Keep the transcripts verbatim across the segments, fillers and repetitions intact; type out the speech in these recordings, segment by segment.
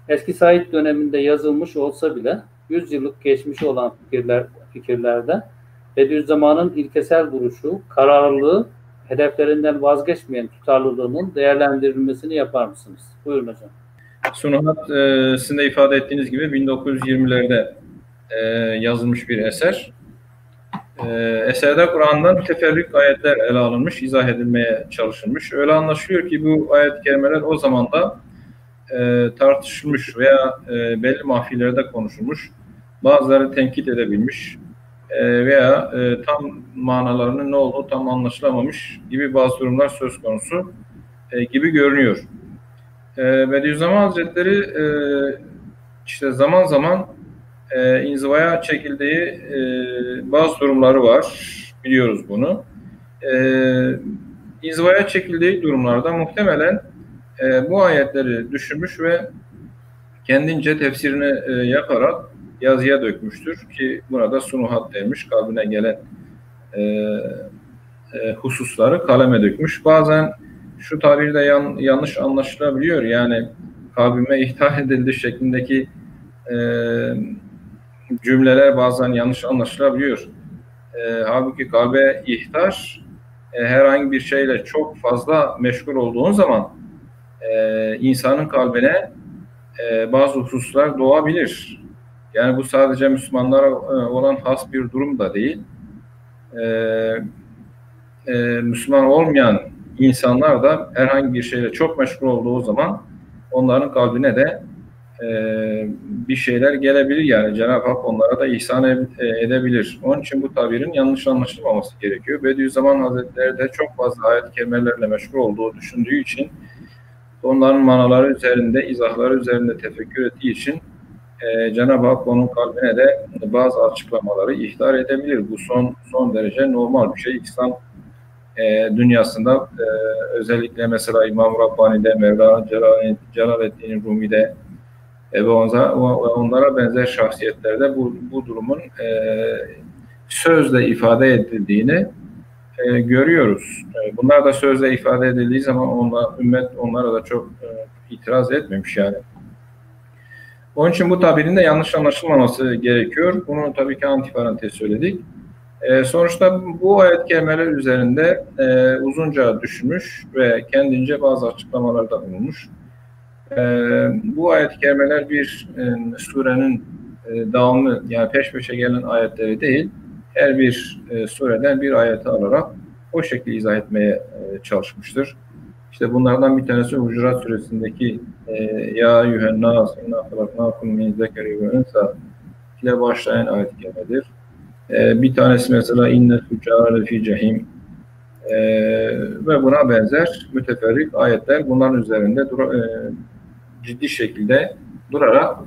Eski Said döneminde yazılmış olsa bile yüz yıllık geçmişi olan fikirler, fikirlerde Bediüzzaman'ın ilkesel duruşu, kararlılığı, hedeflerinden vazgeçmeyen tutarlılığının değerlendirilmesini yapar mısınız? Buyurun hocam. Sunuhat, e, sizin de ifade ettiğiniz gibi bin dokuz yüz yirmilerde e, yazılmış bir eser. E, eserde Kur'an'dan müteferrik ayetler ele alınmış, izah edilmeye çalışılmış. Öyle anlaşılıyor ki bu ayet-i kerimeler o zaman da e, tartışılmış veya e, belli mahfillerde konuşulmuş. Bazıları tenkit edebilmiş e, veya e, tam manalarının ne olduğu tam anlaşılamamış gibi bazı durumlar söz konusu e, gibi görünüyor. E, Bediüzzaman Hazretleri e, işte zaman zaman e, inzivaya çekildiği e, bazı durumları var. Biliyoruz bunu. E, inzivaya çekildiği durumlarda muhtemelen e, bu ayetleri düşünmüş ve kendince tefsirini e, yaparak yazıya dökmüştür ki buna da sunuhat denmiş. Kalbine gelen e, e, hususları kaleme dökmüş. Bazen şu tabirde yan, yanlış anlaşılabiliyor. Yani kalbime ihtar edildi şeklindeki e, cümleler bazen yanlış anlaşılabiliyor. E, halbuki kalbe ihtar e, herhangi bir şeyle çok fazla meşgul olduğun zaman e, insanın kalbine e, bazı hususlar doğabilir. Yani bu sadece Müslümanlara e, olan has bir durum da değil. E, e, Müslüman olmayan insanlar da herhangi bir şeyle çok meşgul olduğu zaman onların kalbine de e, bir şeyler gelebilir. Yani Cenab-ı Hak onlara da ihsan e, edebilir. Onun için bu tabirin yanlış anlaşılmaması gerekiyor. Bediüzzaman Hazretleri de çok fazla ayet-i kerimelerle meşgul olduğu düşündüğü için onların manaları üzerinde, izahları üzerinde tefekkür ettiği için e, Cenab-ı Hak onun kalbine de bazı açıklamaları ihtar edebilir. Bu son son derece normal bir şey. İslam e, dünyasında e, özellikle mesela İmam Rabbani'de, Mevlana Celaleddin Rumi'de e, ve onlara benzer şahsiyetlerde bu, bu durumun e, sözle ifade edildiğini e, görüyoruz. E, bunlar da sözle ifade edildiği zaman onla, ümmet onlara da çok e, itiraz etmemiş yani. Onun için bu tabirin de yanlış anlaşılmaması gerekiyor. Bunu tabii ki antiparantez söyledik. E, sonuçta bu ayet kelimeler üzerinde e, uzunca düşünmüş ve kendince bazı açıklamalarda bulunmuş. E, bu ayet kelimeler bir e, surenin e, devamlı yani peş peşe gelen ayetleri değil, her bir e, sureden bir ayeti alarak o şekilde izah etmeye e, çalışmıştır. İşte bunlardan bir tanesi Hucurat suresindeki e, Ya eyyühennâs innâ halaknâkum min zekeri ve unsa ile başlayan ayet-i kerimedir. E, bir tanesi mesela inne tüccâre fî cehîm e, ve buna benzer müteferrik ayetler bunların üzerinde dur e, ciddi şekilde durarak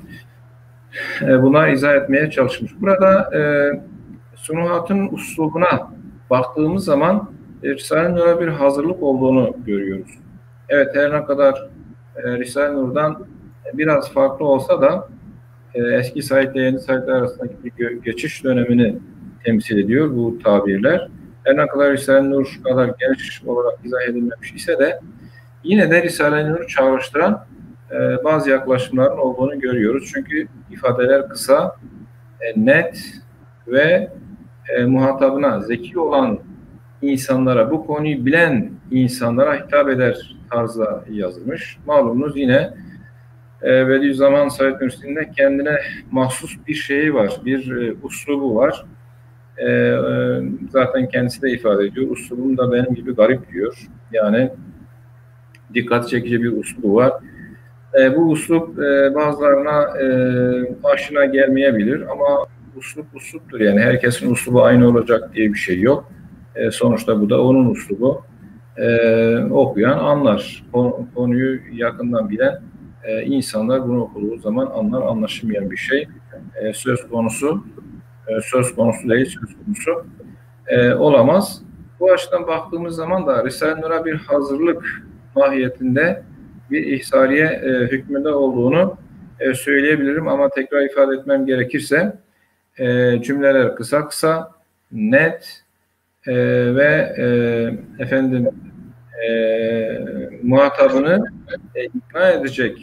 e, buna izah etmeye çalışmış. Burada e, sunuhatın uslubuna baktığımız zaman Risale-i Nur'a bir hazırlık olduğunu görüyoruz. Evet, her ne kadar e, Risale-i Nur'dan biraz farklı olsa da e, eski Said ile yeni Said arasındaki bir geçiş dönemini temsil ediyor bu tabirler. Her ne kadar Risale-i Nur kadar geniş olarak izah edilmemiş ise de yine de Risale-i Nur'u çağrıştıran e, bazı yaklaşımların olduğunu görüyoruz. Çünkü ifadeler kısa, e, net ve e, muhatabına zeki olan insanlara, bu konuyu bilen insanlara hitap eder tarzda yazılmış. Malumunuz yine e, Bediüzzaman Said Nursi'nin kendine mahsus bir şeyi var, bir e, uslubu var. E, e, zaten kendisi de ifade ediyor. Uslubum da benim gibi garip diyor. Yani dikkat çekici bir uslubu var. E, bu uslup e, bazılarına e, aşina gelmeyebilir ama uslup usluptur. Yani herkesin uslubu aynı olacak diye bir şey yok. E, sonuçta bu da onun uslubu. E, okuyan anlar. Konu, konuyu yakından bilen e, insanlar bunu okuduğu zaman anlar. Anlaşılmayan bir şey e, söz konusu e, söz konusu değil, söz konusu e, olamaz. Bu açıdan baktığımız zaman da Risale-i Nur'a bir hazırlık mahiyetinde bir ihsariye e, hükmünde olduğunu e, söyleyebilirim ama tekrar ifade etmem gerekirse e, cümleler kısa kısa, net e, ve e, efendim e, muhatabını e, ikna edecek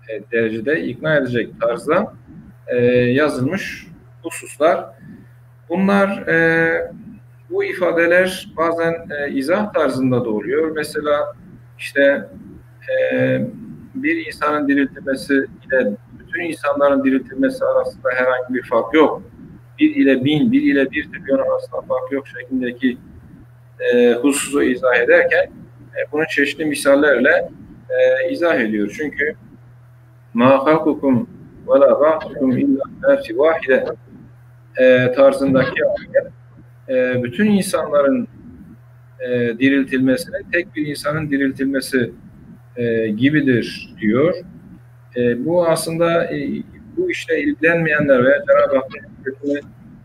e, derecede ikna edecek tarzda e, yazılmış hususlar. Bunlar e, bu ifadeler bazen e, izah tarzında da oluyor. Mesela işte e, bir insanın diriltilmesi ile bütün insanların diriltilmesi arasında herhangi bir fark yok. Bir ile bin, bir ile bir trilyon arasında fark yok şeklindeki e, hususu izah ederken e, bunu çeşitli misallerle e, izah ediyor. Çünkü ma halkukum ve la ba'dukum illa nefsi vahide e, tarzındaki e, bütün insanların e, diriltilmesine tek bir insanın diriltilmesi e, gibidir diyor. E, bu aslında e, bu işle ilgilenmeyenler veya Cenab-ı Hakk'ın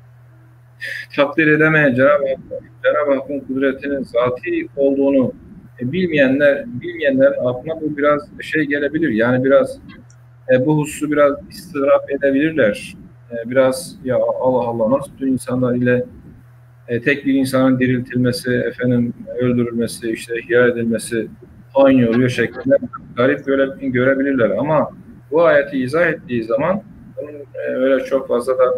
takdir edemeyen Cenab-ı Hakk'ın Cenab-ı Hakk'ın kudretinin zati olduğunu e, bilmeyenler bilmeyenler aklına bu biraz şey gelebilir. Yani biraz e, bu hususu biraz istirap edebilirler. E, biraz ya Allah Allah nasıl bütün insanlar ile e, tek bir insanın diriltilmesi, efendim öldürülmesi, işte ihya edilmesi aynı oluyor şeklinde garip göre, görebilirler. Ama bu ayeti izah ettiği zaman bunun e, öyle çok fazla da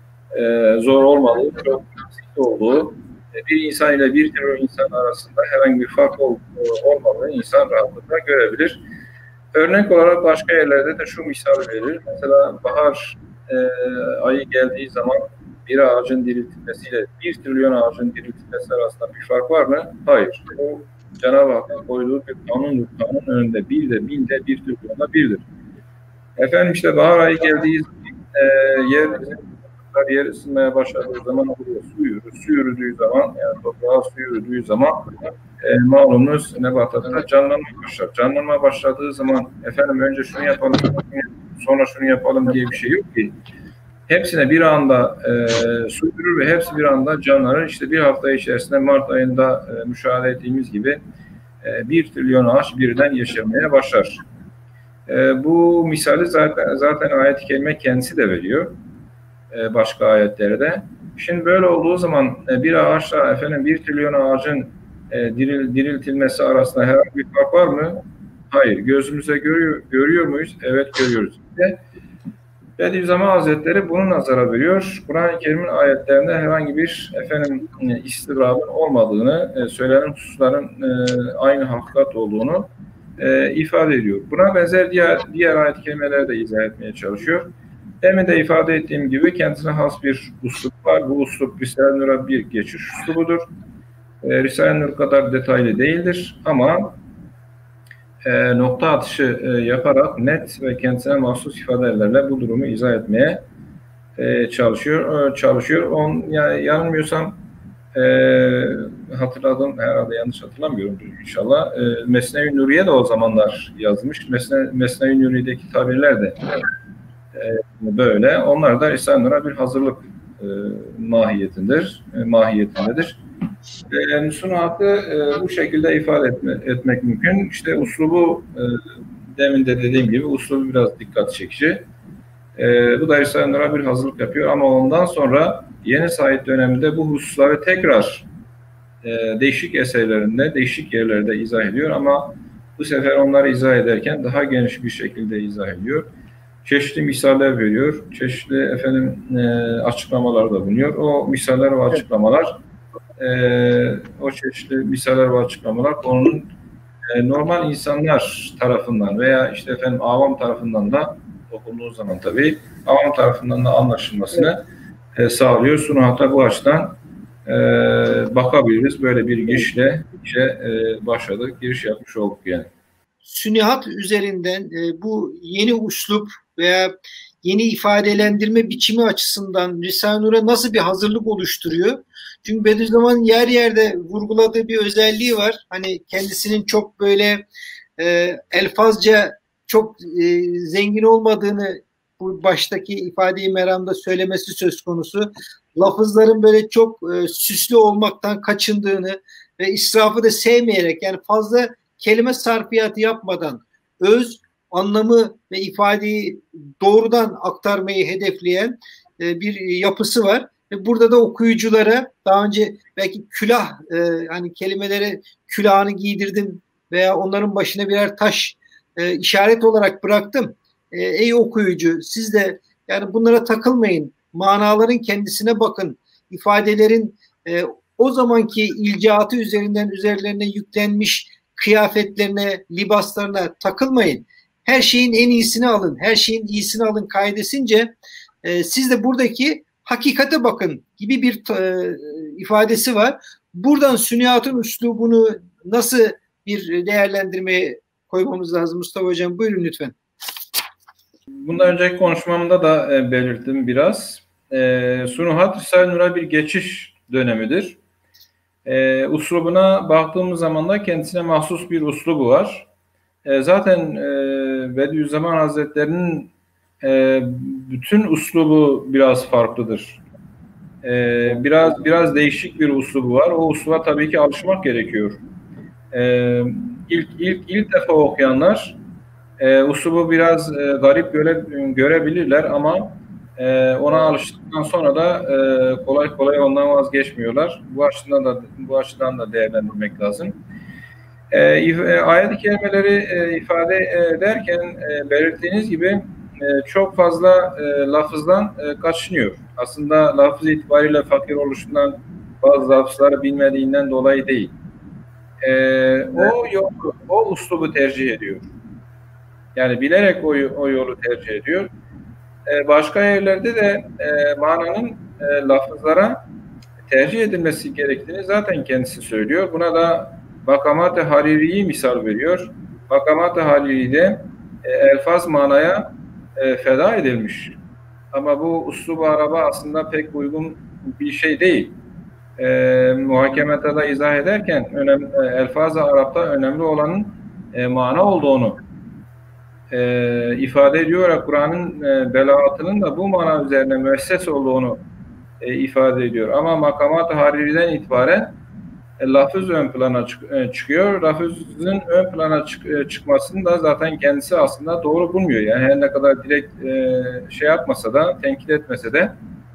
e, zor olmadığı, çok basit olduğu, e, bir insan ile bir trilyon insan arasında herhangi bir fark ol, olmadığını insan rahatlıkla görebilir. Örnek olarak başka yerlerde de şu misal verilir. Mesela bahar e, ayı geldiği zaman bir ağacın diriltilmesiyle bir trilyon ağacın diriltilmesi arasında bir fark var mı? Hayır. O Cenab-ı Hakk'ın koyduğu bir kanundur. Kanun önünde bir de bin de bir trilyonda birdir. Efendim işte bahar ayı geldiği zaman e, yer, yer ısınmaya başladığı zaman buraya su yürür. Su yürüdüğü zaman yani toprağa su yürüdüğü zaman e, malumunuz nebatatlar canlanmaya başlar. Canlanmaya başladığı zaman efendim önce şunu yapalım sonra şunu yapalım diye bir şey yok ki. Hepsine bir anda e, su yürür ve hepsi bir anda canlanır. İşte bir hafta içerisinde Mart ayında e, müşahede ettiğimiz gibi e, bir trilyon ağaç birden yeşermeye başlar. E, bu misali zaten zaten ayet-i kerime kendisi de veriyor. E, başka ayetlerde. Şimdi böyle olduğu zaman e, bir ağaçla efendim bir trilyon ağacın e, diril, diriltilmesi arasında herhangi bir fark var mı? Hayır. Gözümüze görüyor, görüyor muyuz? Evet görüyoruz. Ve Bediüzzaman Hazretleri bunu nazara veriyor. Kur'an-ı Kerim'in ayetlerinde herhangi bir efendim istidrabın olmadığını, e, söylenen hususların e, aynı hakikat olduğunu e, ifade ediyor. Buna benzer diğer diğer ayet-i kerimeleri de izah etmeye çalışıyor. Demin de ifade ettiğim gibi kendisine has bir uslup var. Bu uslup Risale-i Nur'a bir geçiş uslubudur. E, Risale-i Nur kadar detaylı değildir ama e, nokta atışı e, yaparak net ve kendisine mahsus ifadelerle bu durumu izah etmeye e, çalışıyor. E, çalışıyor. On, yani yanılmıyorsam e, hatırladım, herhalde yanlış hatırlamıyorum inşallah. E, Mesne-i Nuriye de o zamanlar yazmış. Mesne, Mesne-i Nuriye'deki tabirler de e, böyle. Onlar da Risale-i Nur'a bir hazırlık e, mahiyetindedir, e, mahiyetindedir. E, Sunuhatı e, bu şekilde ifade etme, etmek mümkün. İşte uslubu e, demin de dediğim gibi uslubu biraz dikkat çekici. E, bu da Risale-i Nur'a bir hazırlık yapıyor ama ondan sonra Yeni Said döneminde bu hususları tekrar e, değişik eserlerinde, değişik yerlerde izah ediyor ama bu sefer onları izah ederken daha geniş bir şekilde izah ediyor. Çeşitli misaller veriyor, çeşitli efendim e, açıklamalar da bulunuyor. O misaller ve açıklamalar Ee, o çeşitli misaller ve açıklamalar konunun e, normal insanlar tarafından veya işte efendim avam tarafından da okunduğu zaman tabii avam tarafından da anlaşılmasını e, sağlıyor. Sunuhat'a bu açıdan e, bakabiliriz. Böyle bir girişle işe e, başladık. Giriş yapmış olduk yani. Sünihat üzerinden e, bu yeni uslup veya yeni ifadelendirme biçimi açısından Risale-i Nur'a nasıl bir hazırlık oluşturuyor? Çünkü Bediüzzaman'ın yer yerde vurguladığı bir özelliği var. Hani kendisinin çok böyle e, elfazca çok e, zengin olmadığını bu baştaki ifadeyi meramda söylemesi söz konusu. Lafızların böyle çok e, süslü olmaktan kaçındığını ve israfı da sevmeyerek yani fazla kelime sarfiyatı yapmadan öz, anlamı ve ifadeyi doğrudan aktarmayı hedefleyen e, bir yapısı var. Ve burada da okuyuculara daha önce belki külah e, hani kelimelere külahını giydirdim veya onların başına birer taş e, işaret olarak bıraktım. e, ey okuyucu, siz de yani bunlara takılmayın. Manaların kendisine bakın. İfadelerin e, o zamanki ilcaatı üzerinden üzerlerine yüklenmiş kıyafetlerine, libaslarına takılmayın. Her şeyin en iyisini alın, her şeyin iyisini alın kaidesince e, siz de buradaki hakikate bakın gibi bir e, ifadesi var. Buradan sünniatın üslubunu nasıl bir değerlendirmeye koymamız lazım Mustafa Hocam? Buyurun lütfen. Bundan önceki konuşmamda da e, belirttim biraz. E, Sunuhat Risale-i Nur'a bir geçiş dönemidir. E, uslubuna baktığımız zaman da kendisine mahsus bir uslubu var. E, zaten e, Bediüzzaman Hazretleri'nin e, bütün uslubu biraz farklıdır. E, biraz biraz değişik bir uslubu var. O usluba tabii ki alışmak gerekiyor. E, ilk ilk ilk defa okuyanlar e, uslubu biraz e, garip göre, görebilirler ama e, ona alıştıktan sonra da e, kolay kolay ondan vazgeçmiyorlar. Bu açıdan da bu açıdan da değerlendirmek lazım. E, ayet-i kerimeleri e, ifade ederken e, belirttiğiniz gibi e, çok fazla e, lafızdan e, kaçınıyor. Aslında lafız itibariyle fakir oluşundan, bazı lafızları bilmediğinden dolayı değil. E, o yolu, o uslubu tercih ediyor. Yani bilerek o, o yolu tercih ediyor. E, başka yerlerde de e, mananın e, lafızlara tercih edilmesi gerektiğini zaten kendisi söylüyor. Buna da Makamat-ı Hariri'yi misal veriyor. Makamat-ı Hariri'de e, elfaz manaya e, feda edilmiş. Ama bu uslubu araba aslında pek uygun bir şey değil. E, muhakemete de izah ederken önemli, e, elfaz-ı Arap'ta önemli olanın e, mana olduğunu e, ifade ediyor. Kur'an'ın e, belaatının da bu mana üzerine müesses olduğunu e, ifade ediyor. Ama Makamat-ı Hariri'den itibaren e, lafız ön plana çık, e, çıkıyor. Lafızın ön plana çık, e, çıkmasını da zaten kendisi aslında doğru bulmuyor. Yani her ne kadar direkt e, şey yapmasa da, tenkit etmese de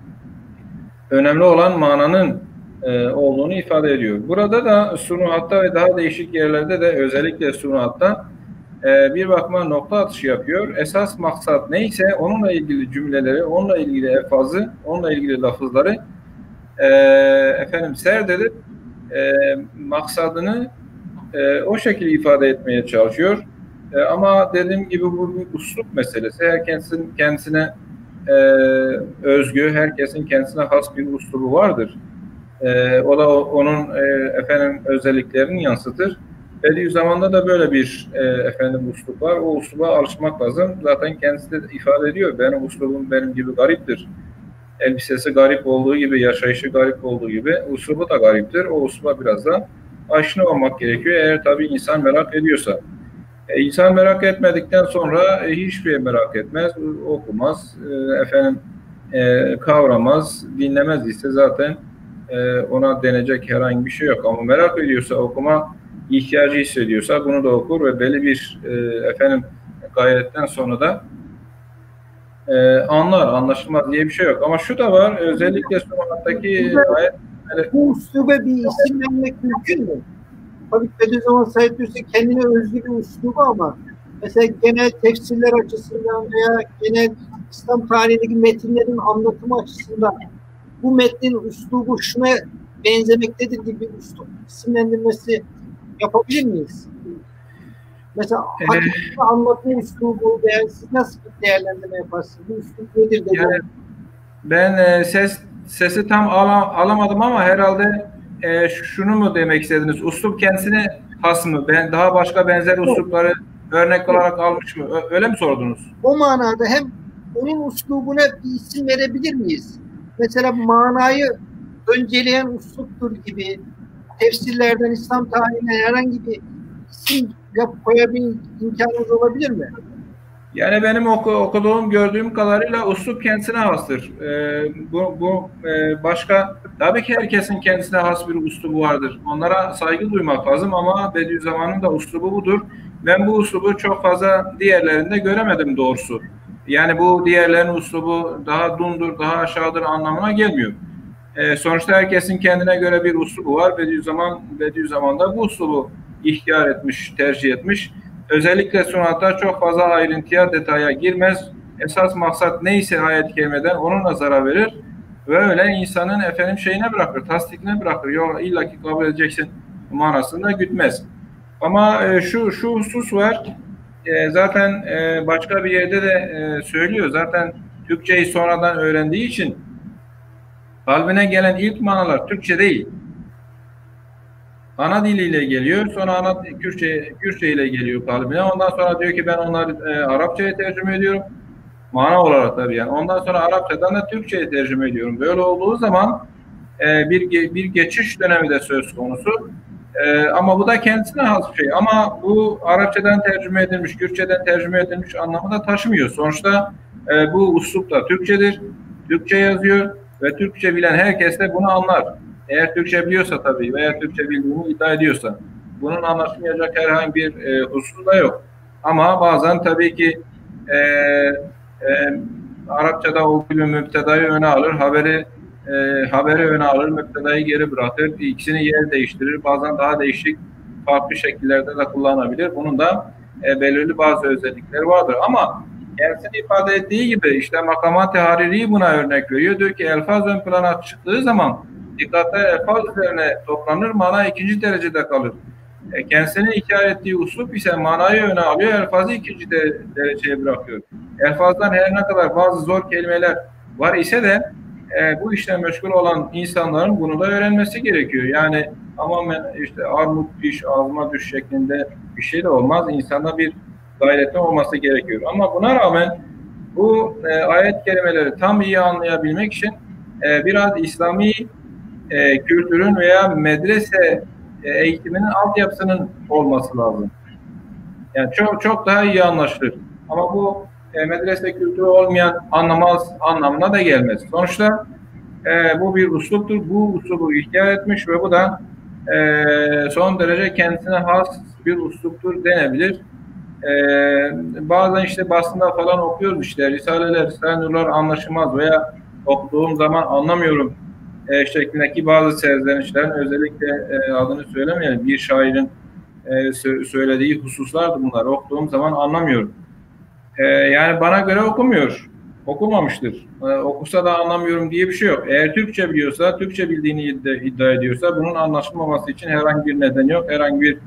önemli olan mananın e, olduğunu ifade ediyor. Burada da Sunuhat'ta ve daha değişik yerlerde de özellikle Sunuhat'ta e, bir bakıma nokta atışı yapıyor. Esas maksat neyse onunla ilgili cümleleri, onunla ilgili elfazı, onunla ilgili lafızları e, efendim serdedip e, maksadını e, o şekilde ifade etmeye çalışıyor. E, ama dediğim gibi bu bir üslup meselesi. Herkesin kendisine e, özgü, herkesin kendisine has bir üslubu vardır. E, o da o, onun e, efendim özelliklerini yansıtır. Bediüzzaman'da da böyle bir e, efendim üslup var. O üsluba alışmak lazım. Zaten kendisi de ifade ediyor. Benim üslubum benim gibi gariptir. Elbisesi garip olduğu gibi, yaşayışı garip olduğu gibi üslubu da gariptir. O üsluba biraz da aşina olmak gerekiyor. Eğer tabii insan merak ediyorsa. E, insan merak etmedikten sonra e, hiçbir şey merak etmez, okumaz, e, efendim e, kavramaz, dinlemez ise zaten e, ona denecek herhangi bir şey yok. Ama merak ediyorsa, okuma ihtiyacı hissediyorsa bunu da okur ve belli bir e, efendim gayretten sonra da e, anlar, anlaşılmaz diye bir şey yok. Ama şu da var, özellikle Sunuhat'taki ayet... Bu üsluba bir isim vermek mümkün mü? Tabii Bediüzzaman Said Nursi kendine özgü bir üslubu ama mesela genel tefsirler açısından veya genel İslam tarihindeki metinlerin anlatımı açısından bu metnin üslubu şuna benzemektedir gibi bir üslup isimlendirmesi yapabilir miyiz? Mesela Ee, hakikaten anlatma üslubu veya siz nasıl bir değerlendirme yaparsınız? Bu üslup nedir? Yani ben e, ses sesi tam ala, alamadım ama herhalde e, şunu mu demek istediniz? Üslup kendisine has mı? Ben daha başka benzer üslupları örnek olarak almış mı? Ö, öyle mi sordunuz? O manada hem onun üslubuna bir isim verebilir miyiz? Mesela manayı önceleyen üsluptur gibi tefsirlerden İslam tarihine herhangi bir isim yap koyabilme imkanınız olabilir mi? Yani benim oku, okuduğum, gördüğüm kadarıyla üslup kendisine hastır. Ee, bu bu e, başka, tabii ki herkesin kendisine has bir üslubu vardır. Onlara saygı duymak lazım ama Bediüzzaman'ın da üslubu budur. Ben bu üslubu çok fazla diğerlerinde göremedim doğrusu. Yani bu diğerlerinin üslubu daha dundur, daha aşağıdır anlamına gelmiyor. Ee, sonuçta herkesin kendine göre bir üslubu var. Bediüzzaman, Bediüzzaman da bu üslubu ihtiyar etmiş, tercih etmiş. özellikle sunata çok fazla ayrıntıya, detaya girmez. Esas maksat neyse ayet-i kerimeden onun nazara verir. Ve öyle insanın efendim şeyine bırakır, tasdikine bırakır. Yok illaki kabul edeceksin manasında gütmez. Ama e, şu şu husus var. E, zaten e, başka bir yerde de e, söylüyor. Zaten Türkçeyi sonradan öğrendiği için kalbine gelen ilk manalar Türkçe değil. Ana diliyle geliyor. Sonra ana Kürtçe, Kürtçe ile geliyor kalbine. Ondan sonra diyor ki ben onları e, Arapçaya tercüme ediyorum. Mana olarak tabii yani. Ondan sonra Arapçadan da Türkçe'ye tercüme ediyorum. Böyle olduğu zaman e, bir bir geçiş dönemi de söz konusu. E, ama bu da kendisine has bir şey. Ama bu Arapçadan tercüme edilmiş, Kürtçeden tercüme edilmiş anlamı da taşımıyor. Sonuçta e, bu üslup da Türkçedir. Türkçe yazıyor ve Türkçe bilen herkes de bunu anlar. Eğer Türkçe biliyorsa tabii veya Türkçe bildiğini iddia ediyorsa. Bunun anlaşılmayacak herhangi bir e, husus da yok. Ama bazen tabii ki e, e, Arapçada olduğu gibi müptedayı öne alır, haberi e, haberi öne alır, müptedayı geri bırakır, ikisini yer değiştirir. Bazen daha değişik, farklı şekillerde de kullanabilir. Bunun da e, belirli bazı özellikleri vardır. Ama kendisini ifade ettiği gibi işte Makamat-ı Hariri buna örnek veriyor. Diyor ki elfaz ön plana çıktığı zaman dikkatler elfaz üzerine toplanır, mana ikinci derecede kalır. E, kendisinin hikaye ettiği uslub ise manayı öne alıyor, elfazı ikinci de, dereceye bırakıyor. Elfazdan her ne kadar bazı zor kelimeler var ise de e, bu işle meşgul olan insanların bunu da öğrenmesi gerekiyor. Yani tamamen işte armut piş, ağzıma düş şeklinde bir şey de olmaz. İnsanda bir gayretin olması gerekiyor. Ama buna rağmen bu e, ayet kelimeleri tam iyi anlayabilmek için e, biraz İslami e, kültürün veya medrese e, eğitiminin altyapısının olması lazım. Yani çok çok daha iyi anlaşılır. Ama bu e, medrese kültürü olmayan anlamaz anlamına da gelmez. Sonuçta e, bu bir usluptur. Bu uslubu ihtiyar etmiş ve bu da e, son derece kendisine has bir usluptur denebilir. E, bazen işte basında falan okuyoruz işte Risaleler, Risale-i Nurlar anlaşılmaz veya okuduğum zaman anlamıyorum e, şeklindeki bazı serzenişlerin özellikle e, adını söylemeyelim bir şairin e, sö- söylediği hususlardı bunlar. Okuduğum zaman anlamıyorum. E, yani bana göre okumuyor. Okumamıştır. E, okusa da anlamıyorum diye bir şey yok. Eğer Türkçe biliyorsa, Türkçe bildiğini iddia, iddia ediyorsa bunun anlaşılmaması için herhangi bir neden yok. Herhangi bir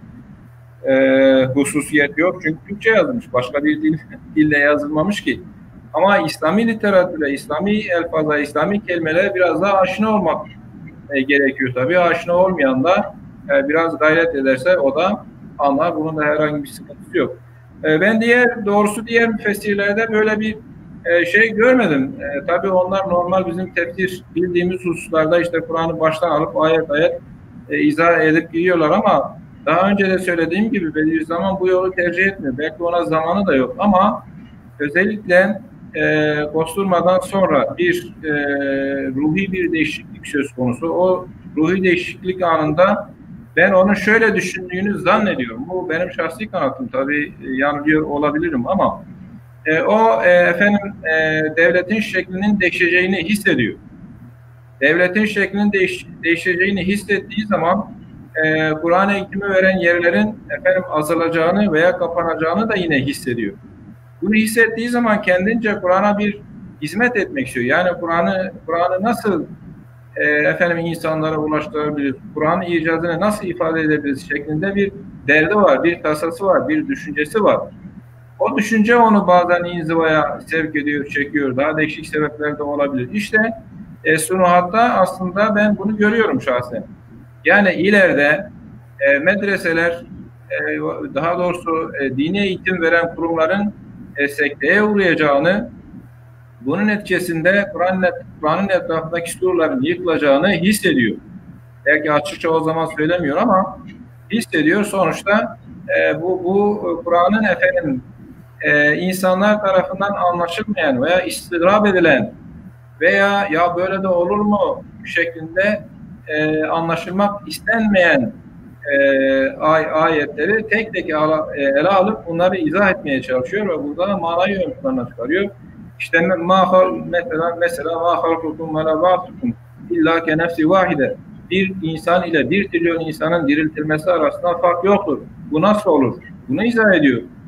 e, hususiyet yok. Çünkü Türkçe yazılmış. Başka bir dil, dille yazılmamış ki. Ama İslami literatüre, İslami elfaza, İslami kelimelere biraz daha aşina olmak e, gerekiyor tabii. Aşina olmayan da e, biraz gayret ederse o da anlar. Bunun da herhangi bir sıkıntısı yok. E, ben diğer, doğrusu diğer müfessirlerde böyle bir e, şey görmedim. E, tabii onlar normal bizim tefsir bildiğimiz hususlarda işte Kur'an'ı baştan alıp ayet ayet e, izah edip gidiyorlar ama daha önce de söylediğim gibi Bediüzzaman bu yolu tercih etmiyor. Belki ona zamanı da yok ama özellikle e, Bosturmadan sonra bir e, ruhi bir değişiklik söz konusu. O ruhi değişiklik anında ben onun şöyle düşündüğünü zannediyorum. Bu benim şahsi kanaatim. Tabii e, yanılıyor olabilirim ama e, o e, efendim e, devletin şeklinin değişeceğini hissediyor. Devletin şeklinin değiş, değişeceğini hissettiği zaman e, Kur'an eğitimi veren yerlerin efendim azalacağını veya kapanacağını da yine hissediyor. Bunu hissettiği zaman kendince Kur'an'a bir hizmet etmek istiyor. Yani Kur'an'ı Kur'an'ı nasıl e, efendim insanlara ulaştırabiliriz, Kur'an'ın icazını nasıl ifade edebiliriz şeklinde bir derdi var, bir tasası var, bir düşüncesi var. O düşünce onu bazen inzivaya sevk ediyor, çekiyor. Daha değişik sebepler de olabilir. İşte e, sunuhatta aslında ben bunu görüyorum şahsen. Yani ileride e, medreseler, e, daha doğrusu e, dini eğitim veren kurumların e, sekteye uğrayacağını, bunun neticesinde Kur'an'ın Kur'an'ın etrafındaki surların yıkılacağını hissediyor. Belki açıkça o zaman söylemiyor ama hissediyor. Sonuçta e, bu, bu Kur'an'ın efendim e, insanlar tarafından anlaşılmayan veya istigrab edilen veya ya böyle de olur mu şeklinde e, anlaşılmak istenmeyen e, ay, ayetleri tek tek ala, e, ele alıp bunları izah etmeye çalışıyor ve burada manayı ön plana çıkarıyor. İşte ma, mesela mesela ma halkukum ve la ba'tukum illa ke nefsi vahide. Bir insan ile bir trilyon insanın diriltilmesi arasında fark yoktur. Bu nasıl olur? Bunu izah ediyor.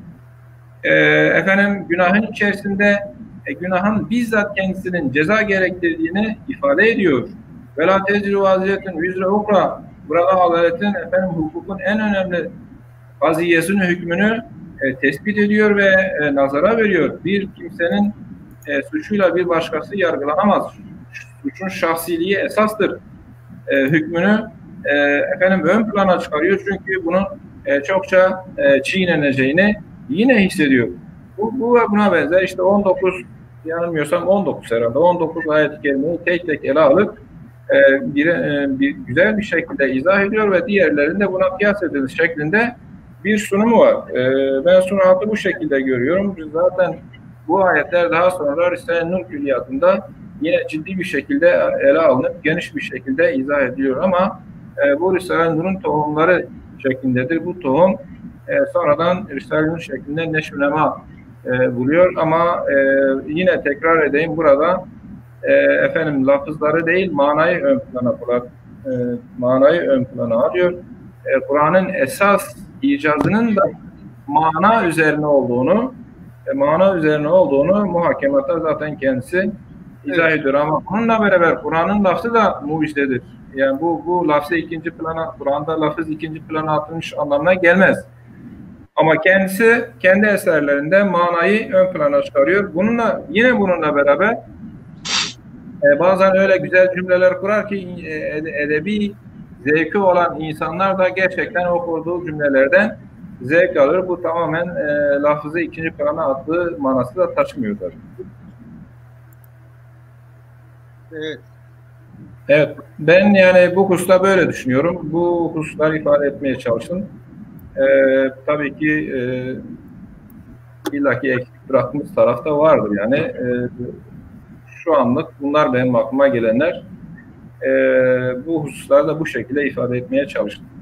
e, efendim günahın içerisinde e, günahın bizzat kendisinin ceza gerektirdiğini ifade ediyor. Ve la tezri vaziyetin vizre ukra. Burada adaletin, efendim hukukun en önemli vaziyesini, hükmünü e, tespit ediyor ve e, nazara veriyor. Bir kimsenin e, suçuyla bir başkası yargılanamaz. Suçun şahsiliği esastır. E, hükmünü e, efendim ön plana çıkarıyor çünkü bunun e, çokça e, çiğneneceğini yine hissediyor. Bu, bu ve buna benzer işte on dokuz, yanılmıyorsam on dokuz herhalde on dokuz ayet-i kerimeyi tek tek ele alıp e, bir, e, bir güzel bir şekilde izah ediyor ve diğerlerinde buna kıyas edilir şeklinde bir sunumu var. E, ben sunuhatı bu şekilde görüyorum. Zaten bu ayetler daha sonra Risale-i Nur külliyatında yine ciddi bir şekilde ele alınıp geniş bir şekilde izah ediliyor ama e, bu Risale-i Nur'un tohumları şeklindedir. Bu tohum e, sonradan Risale-i Nur şeklinde neşvünema e, buluyor ama e, yine tekrar edeyim burada e, efendim lafızları değil manayı ön plana koyar, e, manayı ön plana alıyor. E, Kur'an'ın esas icazının da mana üzerine olduğunu e, mana üzerine olduğunu muhakemata zaten kendisi izah ediyor ama bununla beraber Kur'an'ın lafzı da mucizedir. Yani bu bu lafzı ikinci plana, Kur'an'da lafız ikinci plana atılmış anlamına gelmez. Ama kendisi kendi eserlerinde manayı ön plana çıkarıyor. Bununla yine bununla beraber e, bazen öyle güzel cümleler kurar ki e, edebi zevki olan insanlar da gerçekten o kurduğu cümlelerden zevk alır. Bu tamamen e, lafızı ikinci plana attığı manası da taşımıyorlar. Evet. Evet, ben yani bu hususta böyle düşünüyorum. Bu hususları ifade etmeye çalıştım. Ee, tabii ki e, illaki eksik bıraktığımız tarafta vardır. Yani e, şu anlık bunlar benim aklıma gelenler. E, bu hususları da bu şekilde ifade etmeye çalıştım.